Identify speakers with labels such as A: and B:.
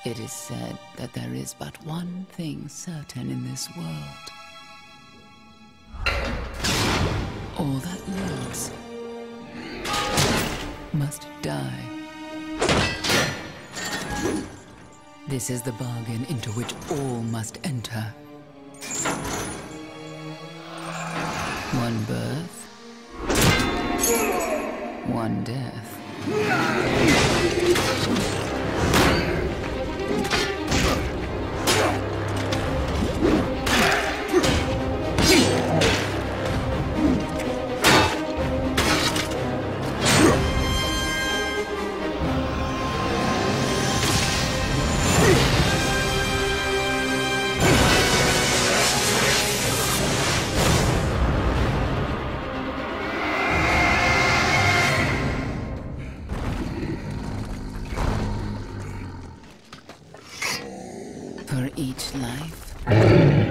A: It is said that there is but one thing certain in this world. All that lives must die. This is the bargain into which all must enter. One birth, one death. For each life,